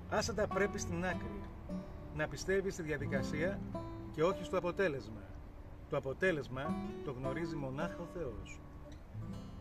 Άσε τα πρέπει στην άκρη. Να πιστεύεις στη διαδικασία και όχι στο αποτέλεσμα. Το αποτέλεσμα το γνωρίζει μονάχα ο Θεός.